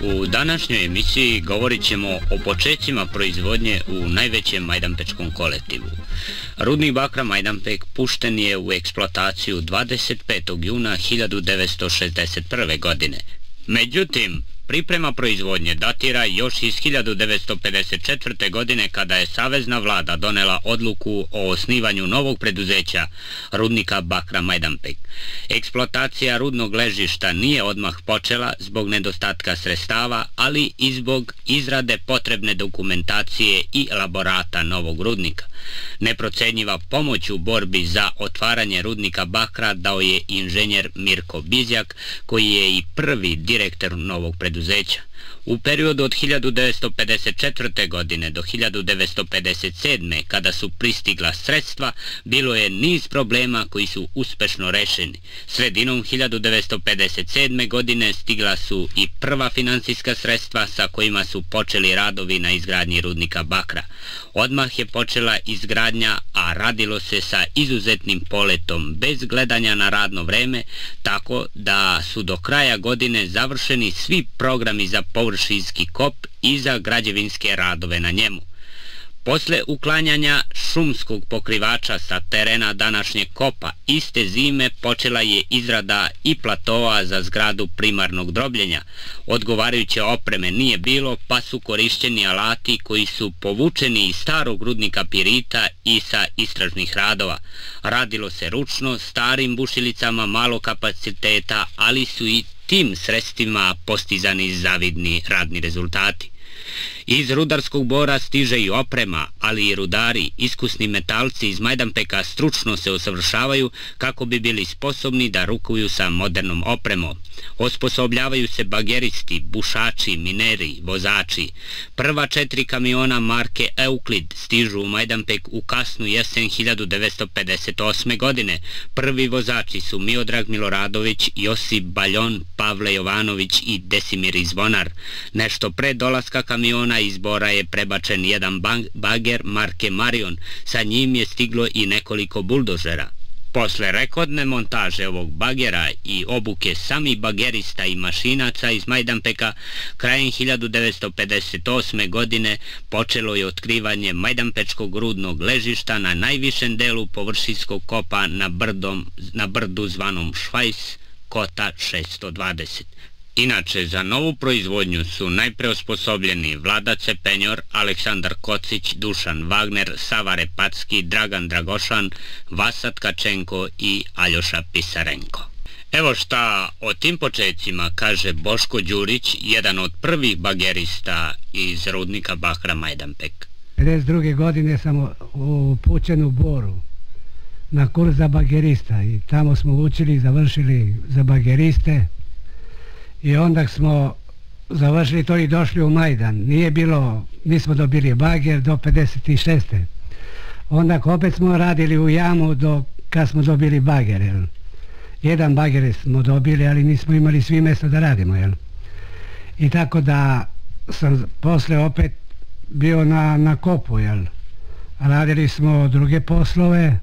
U današnjoj emisiji govorit ćemo o počecima proizvodnje u najvećem majdanpečkom kolektivu. Rudnik bakra Majdanpek pušten je u eksploataciju 25. juna 1961. godine. Međutim, priprema proizvodnje datira još iz 1954. godine kada je savezna vlada donela odluku o osnivanju novog preduzeća rudnika bakra Majdanpek. Eksploatacija rudnog ležišta nije odmah počela zbog nedostatka sredstava, ali i zbog izrade potrebne dokumentacije i elaborata novog rudnika. Neprocenjiva pomoć u borbi za otvaranje rudnika bakra dao je inženjer Mirko Bizjak, koji je i prvi direktor novog preduzeća. U periodu od 1954. godine do 1957. kada su pristigla sredstva, bilo je niz problema koji su uspešno rešeni. Sredinom 1957. godine stigla su i prva finansijska sredstva sa kojima su počeli radovi na izgradnji rudnika bakra. Odmah je počela izgradnja, a radilo se sa izuzetnim poletom, bez gledanja na radno vreme, tako da su do kraja godine završeni svi programi za površinski kop i za građevinske radove na njemu. Posle uklanjanja šumskog pokrivača sa terena današnjeg kopa, iste zime počela je izrada i platoa za zgradu primarnog drobljenja. Odgovarajuće opreme nije bilo, pa su korišćeni alati koji su povučeni iz starog rudnika pirita i sa istražnih radova. Radilo se ručno, starim bušilicama malog kapaciteta, ali su i tim sredstvima postizani zavidni radni rezultati. Iz rudarskog bora stiže i oprema, ali i rudari, iskusni metalci iz Majdanpeka stručno se usavršavaju kako bi bili sposobni da rukuju sa modernom opremom. Osposobljavaju se bageristi, bušači, mineri, vozači. Prva 4 kamiona marke Euklid stižu u Majdanpek u kasnu jesen 1958. godine. Prvi vozači su Miodrag Miloradović, Josip Baljon, Pavle Jovanović i Desimir Izvonar. Nešto pre dolaska kamiona iz Bora je prebačen jedan bager marke Marion, sa njim je stiglo i nekoliko buldožera. Posle rekordne montaže ovog bagera i obuke samih bagerista i mašinaca iz Majdanpeka, krajem 1958. godine počelo je otkrivanje majdanpečkog rudnog ležišta na najvišem delu površinskog kopa na brdu zvanom Švajs, kota 620. Inače, za novu proizvodnju su najpre osposobljeni Vlada Cepenjor, Aleksandar Kocić, Dušan Wagner, Sava Repacki, Dragan Dragošan, Vasat Kačenko i Aljoša Pisarenko. Evo šta o tim počecima kaže Boško Đurić, jedan od prvih bagerista iz rudnika bakra Majdanpek. 52. godine sam upućen u Boru na kurs za bagerista i tamo smo učili, završili za bageriste. I onda smo završili to i došli u Majdan. Nismo dobili bager do 56. Onda opet smo radili u jamu kad smo dobili bager. Jedan bager smo dobili, ali nismo imali svi mjesto da radimo. I tako da sam posle opet bio na kopu. Radili smo druge poslove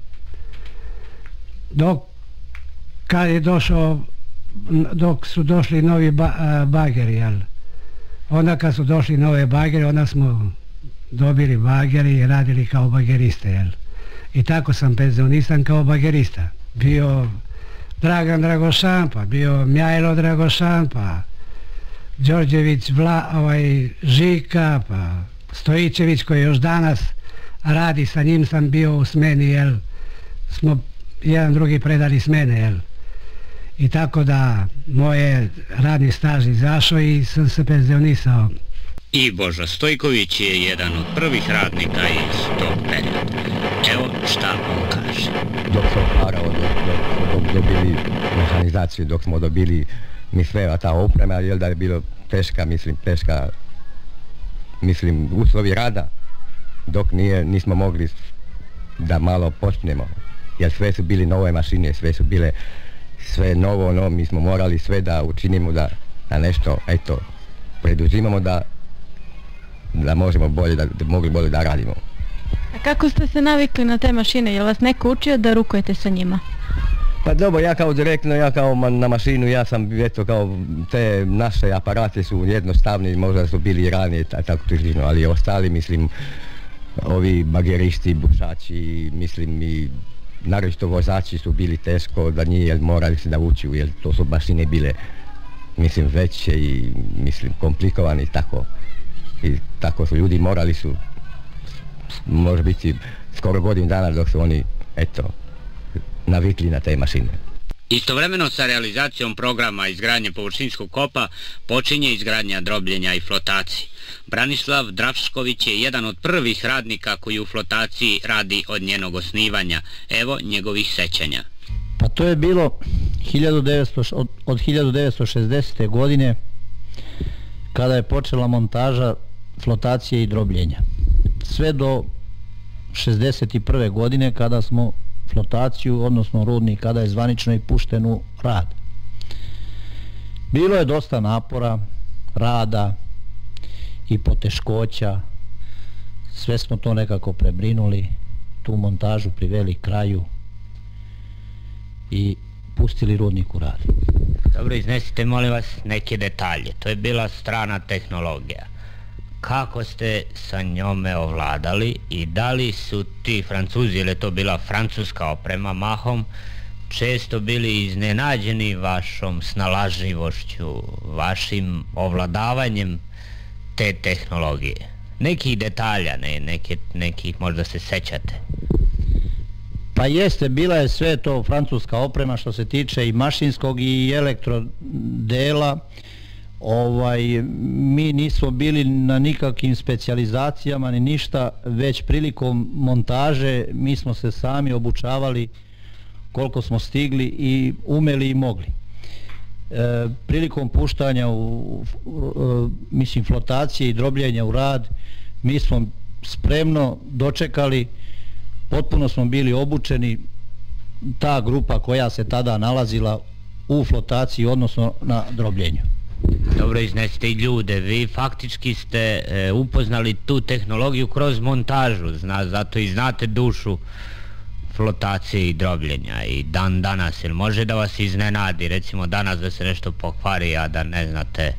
dok su došli novi bageri, onda kad su došli nove bageri, onda smo dobili bageri i radili kao bageriste, i tako sam penzionisan kao bagerista. Bio Dragan Dragošan, pa bio Mjajlo Dragošan, pa Đorđević Žika, pa Stojićević koji još danas radi, sa njim sam bio u smeni, smo jedan drugi predali smene, i tako da moje radni staž izašao i sam se penzionisao. I Božo Stojković je jedan od prvih radnika iz tog perioda. Evo šta on kaže. Dok se otvarao, dok dobili mehanizaciju, dok smo dobili mi sve ta oprema, jer da je bilo teška uslovi rada, dok nismo mogli da malo počnemo, jer sve su bili nove mašine, sve novo, no mi smo morali sve da učinimo da nešto, preduzimamo da možemo mogli bolje da radimo. A kako ste se navikli na te mašine? Je li vas neko učio da rukujete sa njima? Pa dobro, ja kao direktno, ja kao na mašinu, ja sam eto kao te naše aparate su jednostavni, možda su bili i ranije tako težino, ali ostali mislim ovi bageristi, bušači, mislim i naročito vozači su bili teško da njih, jer morali se da učiju, jer to su mašine bile mislim veće i mislim komplikovane i tako su ljudi morali su može biti skoro godinu dana dok su oni eto navikli na te mašine. Istovremeno sa realizacijom programa izgradnje površinskog kopa počinje izgradnja drobljenja i flotacije. Branislav Dravšković je jedan od prvih radnika koji u flotaciji radi od njenog osnivanja. Evo njegovih sećanja. Pa to je bilo od 1960. godine kada je počela montaža flotacije i drobljenja. Sve do 61. godine kada smo flotaciju, odnosno rudnik, kada je zvanično i pušten u rad. Bilo je dosta napora, rada i poteškoća, sve smo to nekako prebrinuli, tu montažu priveli kraju i pustili rudnik u rad. Dobro, iznesite molim vas neke detalje, to je bila strana tehnologija. Kako ste sa njome ovladali i da li su ti Francuzi, ili je to bila francuska oprema mahom, često bili iznenađeni vašom snalažljivošću, vašim ovladavanjem te tehnologije? Nekih detalja, nekih možda se sećate. Pa jeste, bila je sve to francuska oprema što se tiče i mašinskog i elektrodela. Mi nismo bili na nikakvim specijalizacijama ni ništa, već prilikom montaže mi smo se sami obučavali koliko smo stigli i umeli i mogli. Prilikom puštanja flotacije i drobljenja u rad mi smo spremno dočekali, potpuno smo bili obučeni, ta grupa koja se tada nalazila u flotaciji odnosno na drobljenju. Dobro, iznesite i ljude, vi faktički ste upoznali tu tehnologiju kroz montažu, zato i znate dušu flotacije i drobljenja i dan danas, jer može da vas iznenadi, recimo danas da se nešto pokvari, a da ne znate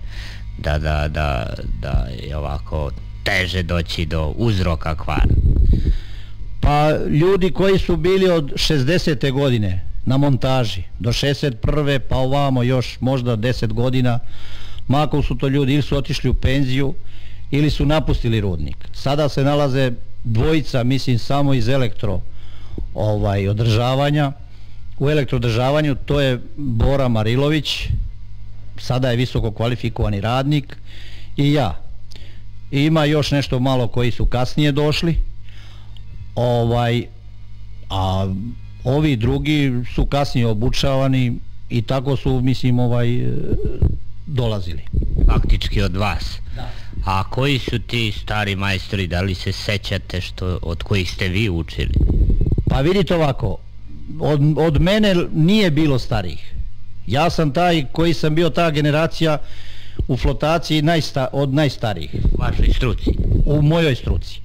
da je ovako teže doći do uzroka kvara? Pa ljudi koji su bili od 60. godine na montaži do 61. pa ovamo još možda 10 godina, mahom su to ljudi ili su otišli u penziju ili su napustili rudnik. Sada se nalaze dvojica, mislim samo iz održavanja. U elektrodržavanju to je Bora Marilović, sada je visoko kvalifikovani radnik, i ja. I ima još nešto malo koji su kasnije došli, a ovi drugi su kasnije obučavani i tako su, mislim, dolazili. Faktički od vas. Da. A koji su ti stari majstori, da li se sećate od kojih ste vi učili? Pa vidite ovako, od mene nije bilo starih. Ja sam taj koji sam bio ta generacija u flotaciji od najstarijih. U vašoj struci? U mojoj struci.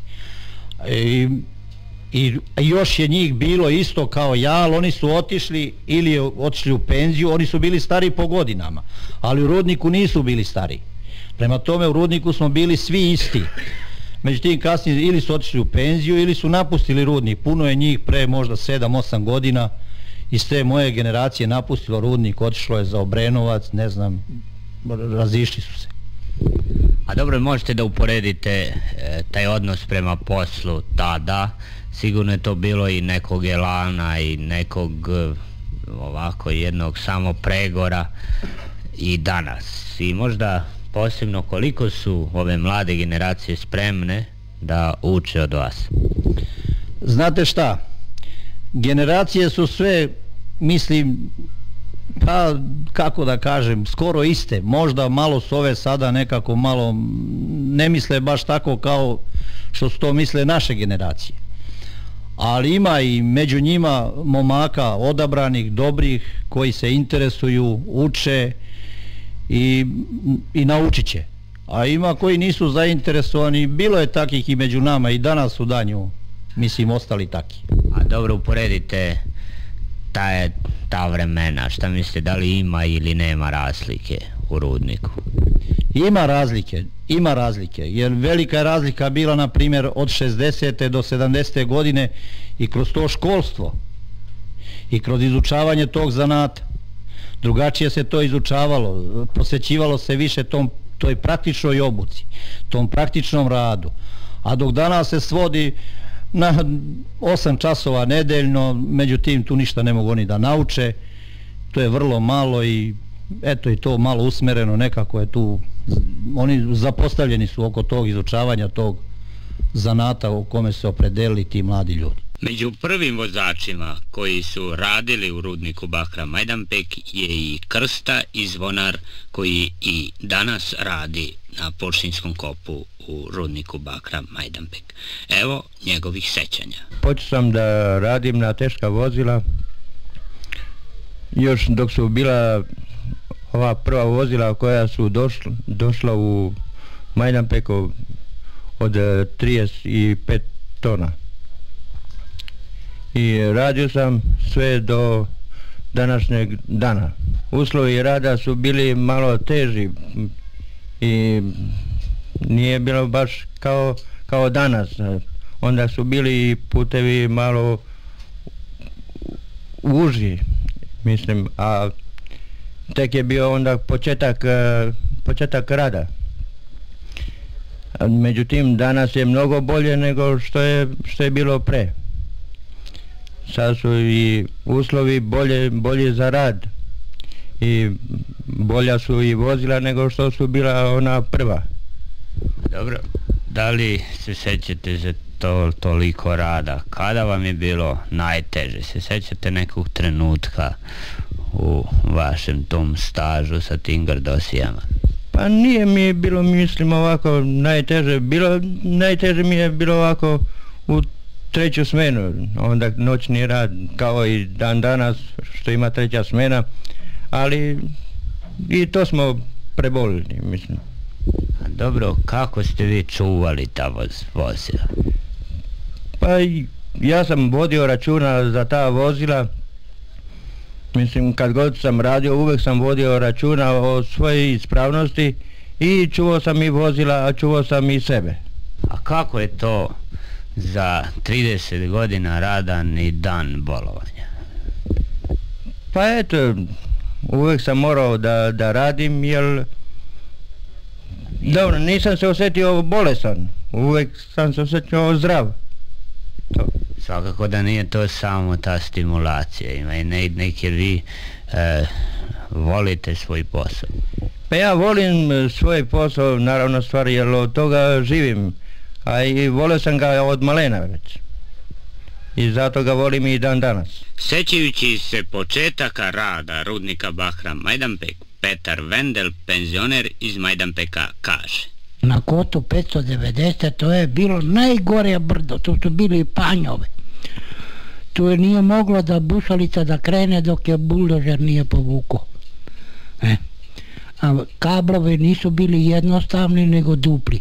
I još je njih bilo isto kao ja, ali oni su otišli ili otišli u penziju, oni su bili stari po godinama, ali u rudniku nisu bili stari. Prema tome u rudniku smo bili svi isti. Međutim kasnije ili su otišli u penziju ili su napustili rudnik. Puno je njih pre možda 7-8 godina iz te moje generacije napustilo rudnik, otišlo je za Obrenovac, ne znam, razišli su se. A dobro, možete da uporedite taj odnos prema poslu tada? Sigurno je to bilo i nekog elana i nekog ovako jednog samo pregora i danas. I možda posebno koliko su ove mlade generacije spremne da uče od vas? Znate šta, generacije su sve, mislim, pa kako da kažem, skoro iste. Možda malo su ove sada nekako malo ne misle baš tako kao što su to misle naše generacije. Ali ima i među njima momaka odabranih, dobrih, koji se interesuju, uče i naučit će. A ima koji nisu zainteresovani, bilo je takih i među nama i danas u danju, mislim, ostali taki. A dobro, uporedite ta vremena? Šta mislite, da li ima ili nema razlike u rudniku? Ima razlike, jer velika je razlika bila, na primjer, od 60. do 70. godine i kroz to školstvo i kroz izučavanje tog zanata. Drugačije se to izučavalo, posvećivalo se više toj praktičnoj obuci, tom praktičnom radu. A dok danas se svodi na 8 časova nedeljno, međutim tu ništa ne mogu oni da nauče, to je vrlo malo i eto i to malo usmereno, nekako je tu, oni zapostavljeni su oko tog izučavanja tog zanata u kome se opredelili ti mladi ljudi. Među prvim vozačima koji su radili u rudniku bakra Majdanpek je i krsta i zvonar koji i danas radi na površinskom kopu u rudniku bakra Majdanpek. Evo njegovih sećanja. Počeo sam da radim na teška vozila još dok su bila ova prva vozila koja su došla u Majdanpeku od 35 tona. I radio sam sve do današnjeg dana. Uslovi rada su bili malo teži i nije bilo baš kao danas. Onda su bili putevi malo uži, mislim, a tek je bio onda početak rada. Međutim, danas je mnogo bolje nego što je bilo pre. Sad su i uslovi bolji za rad i bolja su i vozila nego što su bila ona prva. Dobro, da li se sećate za toliko rada? Kada vam je bilo najteže? Se sećate nekog trenutka u vašem tom stažu sa tim gardosijama? Pa nije mi bilo, mislim, ovako najteže. Najteže mi je bilo ovako u treću smenu, onda noćni rad, kao i dan danas što ima treća smena, ali i to smo prebolili, mislim. A dobro, kako ste vi čuvali ta vozila? Pa ja sam vodio računa za ta vozila, mislim, kad god sam radio uvek sam vodio računa o svojoj ispravnosti i čuvao sam i vozila, a čuvao sam i sebe. A kako je to za 30 godina rada ni dan bolovanja? Pa eto, uvek sam morao da radim, jer dobro, nisam se osjetio bolesan, uvek sam se osjetio zdrav. To. Svakako da nije to samo ta stimulacija, ima i neki, vi volite svoj posao. Pa ja volim svoj posao, naravno stvar, jer od toga živim, a i volio sam ga od malena već. I zato ga volim i dan danas. Sećajući se početaka rada rudnika bakra Majdanpek, Petar Vendel, penzioner iz Majdanpeka, kaže: Na kotu 590 to je bilo najgore brdo, tu su bili panjove. Tu je nije moglo da bušalica da krene dok je buldožer nije povukao. A kablovi nisu bili jednostavni nego dupli.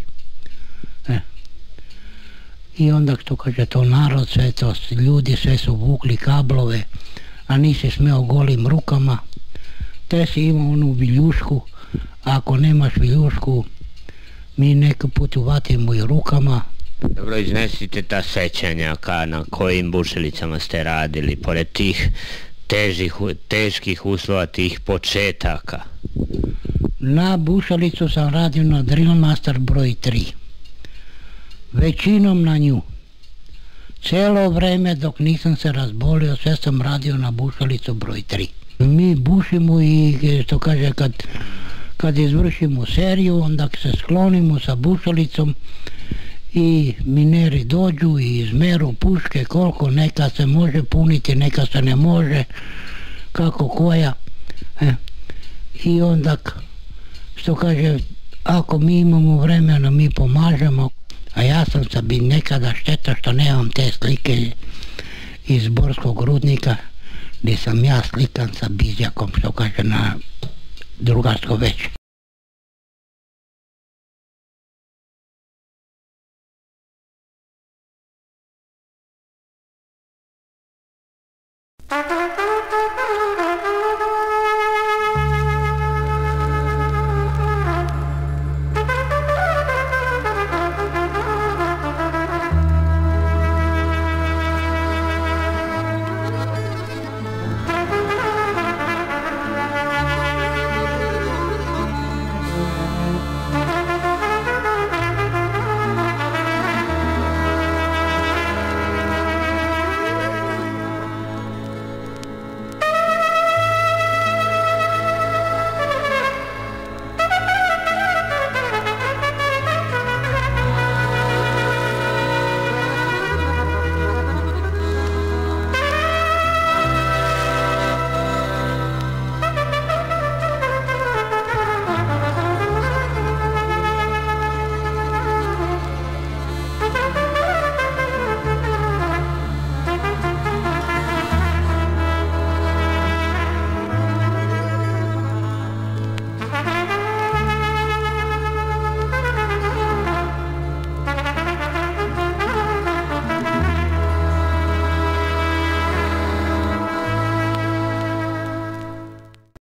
I onda što kaže to narod, sve to ljudi sve su vukli kablove, a nisi smeo golim rukama. Te si imao onu viljušku, a ako nemaš viljušku mi neki put uvatimo i rukama. Dobro, iznesite ta sećanja na kojim bušelicama ste radili, pored tih teških uslova, tih početaka. Na bušalicu sam radio na Drillmaster broj 3. Većinom na nju. Celo vreme dok nisam se razbolio, sve sam radio na bušalicu broj 3. Mi bušimo i što kaže kad izvršimo seriju, onda se sklonimo sa bušalicom i mineri dođu i izmeru puške koliko, neka se može puniti, neka se ne može, kako koja. I onda što kaže, ako mi imamo vremena mi pomažemo, a ja sam sad bi nekada šteta što nemam te slike iz Borskog rudnika gdje sam ja slikan sa Bizjakom, što kaže, na drugarsko veće.